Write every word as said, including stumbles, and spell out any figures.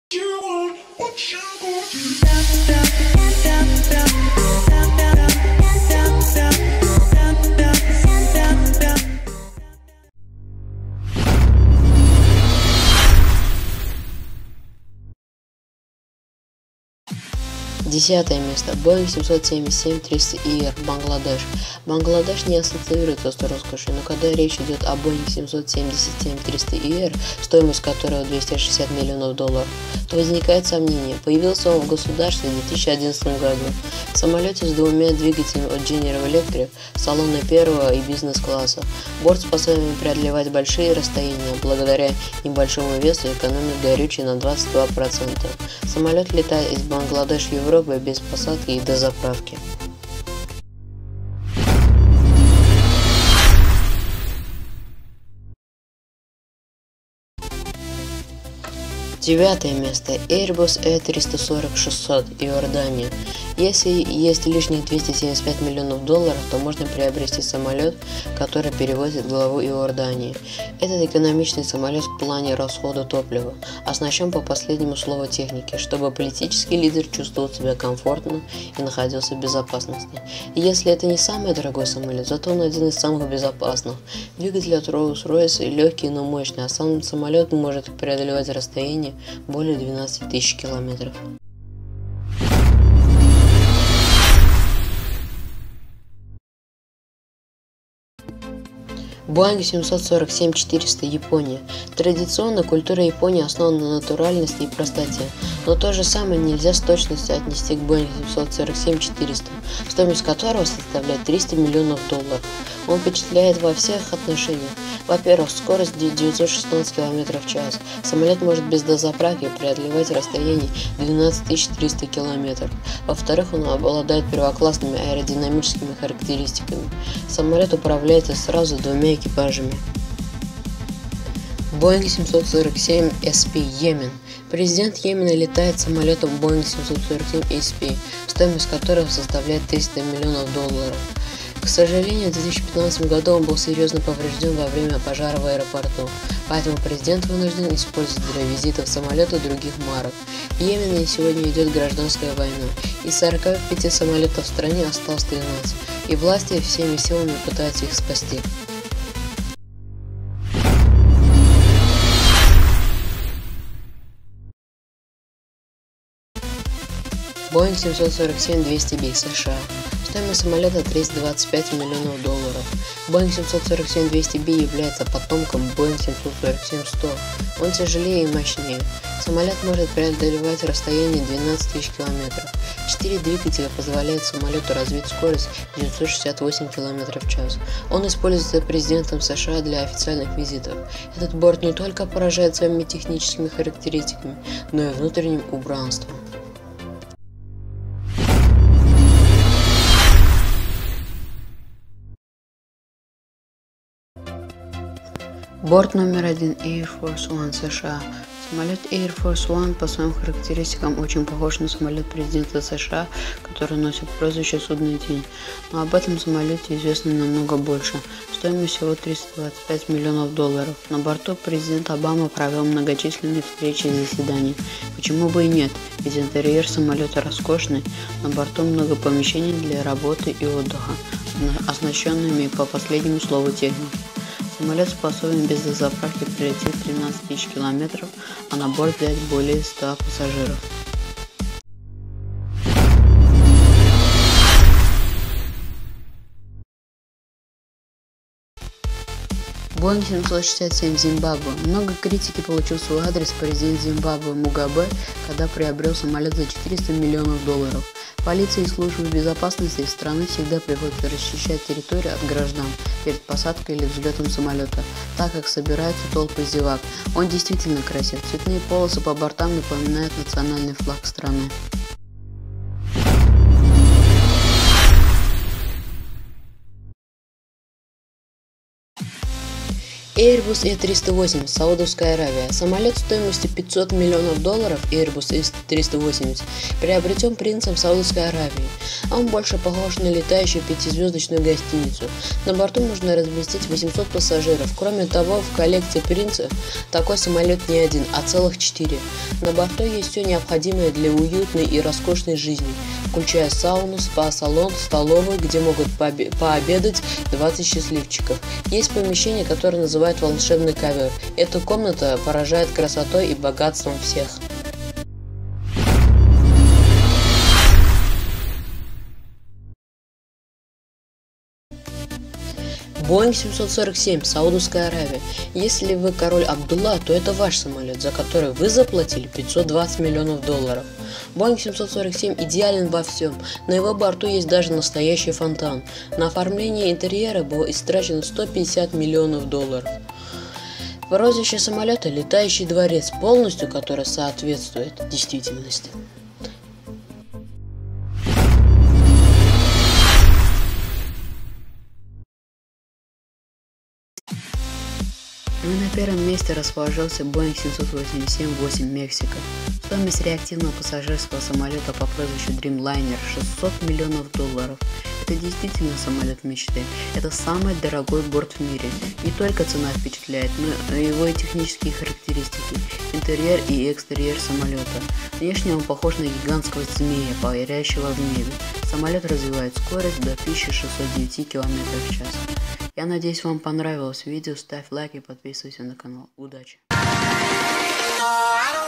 You are what you gonna Десятое место. Боинг семьсот семьдесят семь триста И Р, Бангладеш. Бангладеш не ассоциируется с роскошью, но когда речь идет о Боинг семьсот семьдесят семь триста И Р, стоимость которого двести шестьдесят миллионов долларов, то возникает сомнение, появился он в государстве в две тысячи одиннадцатом году. В самолете с двумя двигателями от General Electric, салона первого и бизнес-класса. Борт способен преодолевать большие расстояния благодаря небольшому весу и экономит горючее на двадцать два процента. Самолет летает из Бангладеш в Европу без посадки и дозаправки. Девятое место. Airbus Э триста сорок шестьсот, Иордания. Если есть лишних двести семьдесят пять миллионов долларов, то можно приобрести самолет, который перевозит главу Иордании. Этот экономичный самолет в плане расхода топлива оснащен по последнему слову техники, чтобы политический лидер чувствовал себя комфортно и находился в безопасности. И если это не самый дорогой самолет, зато он один из самых безопасных. Двигатель от Rolls-Royce легкий, но мощный, а сам самолет может преодолевать расстояние более двенадцати тысяч километров. Боинг семьсот сорок семь четыреста, Япония. Традиционно культура Японии основана на натуральности и простоте, но то же самое нельзя с точностью отнести к Боинг семьсот сорок семь четыреста, стоимость которого составляет триста миллионов долларов. Он впечатляет во всех отношениях. Во-первых, скорость девятьсот шестнадцать километров в час. Самолет может без дозаправки преодолевать расстояние двенадцать тысяч триста километров. Во-вторых, он обладает первоклассными аэродинамическими характеристиками. Самолет управляется сразу двумя экипажами. Боинг семьсот сорок семь Эс Пи, Йемен. Президент Йемена летает самолетом Боинг семьсот сорок семь Эс Пи, стоимость которого составляет триста миллионов долларов. К сожалению, в две тысячи пятнадцатом году он был серьезно поврежден во время пожара в аэропорту, поэтому президент вынужден использовать для визитов самолета других марок. В Йемене сегодня идет гражданская война. Из сорока пяти самолетов в стране осталось тринадцать, и власти всеми силами пытаются их спасти. Боинг семьсот сорок семь двести Би, США. Стоимость самолета триста двадцать пять миллионов долларов. Боинг семьсот сорок семь двести Би является потомком Боинг семьсот сорок семь сто. Он тяжелее и мощнее. Самолет может преодолевать расстояние двенадцать тысяч километров. Четыре двигателя позволяют самолету развить скорость девятьсот шестьдесят восемь километров в час. Он используется президентом США для официальных визитов. Этот борт не только поражает своими техническими характеристиками, но и внутренним убранством. Борт номер один Air Force One, США. Самолет Air Force One по своим характеристикам очень похож на самолет президента США, который носит прозвище «Судный день». Но об этом самолете известно намного больше. Стоимость всего триста двадцать пять миллионов долларов. На борту президент Обама провел многочисленные встречи и заседания. Почему бы и нет? Ведь интерьер самолета роскошный, на борту много помещений для работы и отдыха, оснащенными по последнему слову техники. Самолет способен без дозаправки прилететь тринадцать тысяч километров, а на борт взять более ста пассажиров. Боинг семьсот шестьдесят семь, Зимбабве. Много критики получил в свой адрес президент Зимбабве Мугабе, когда приобрел самолет за четыреста миллионов долларов. Полиция и службы безопасности страны всегда приходится расчищать территорию от граждан перед посадкой или взлетом самолета, так как собираются толпы зевак. Он действительно красив. Цветные полосы по бортам напоминают национальный флаг страны. Airbus И триста восемьдесят, Саудовская Аравия. Самолет стоимостью пятьсот миллионов долларов Airbus И триста восемьдесят приобретен принцем Саудовской Аравии. Он больше похож на летающую пятизвездочную гостиницу. На борту можно разместить восемьсот пассажиров. Кроме того, в коллекции принца такой самолет не один, а целых четыре. На борту есть все необходимое для уютной и роскошной жизни, включая сауну, спа-салон, столовую, где могут пообедать двадцать счастливчиков. Есть помещение, которое называется волшебный ковер. Эта комната поражает красотой и богатством всех. Боинг семьсот сорок семь, Саудовская Аравия. Если вы король Абдулла, то это ваш самолет, за который вы заплатили пятьсот двадцать миллионов долларов. Боинг семьсот сорок семь идеален во всем. На его борту есть даже настоящий фонтан. На оформление интерьера было истрачено сто пятьдесят миллионов долларов. Прозвище самолета «Летающий дворец», полностью который соответствует действительности. Ну и на первом месте расположился Боинг семьсот восемьдесят семь восемь Мексика. Стоимость реактивного пассажирского самолета по прозвищу Dreamliner шестьсот миллионов долларов. Это действительно самолет мечты. Это самый дорогой борт в мире. Не только цена впечатляет, но и его и технические характеристики, интерьер и экстерьер самолета. Внешне он похож на гигантского змея, парящего в небе. Самолет развивает скорость до тысячи шестисот девяти километров в час. Я надеюсь, вам понравилось видео. Ставь лайк и подписывайся на канал. Удачи!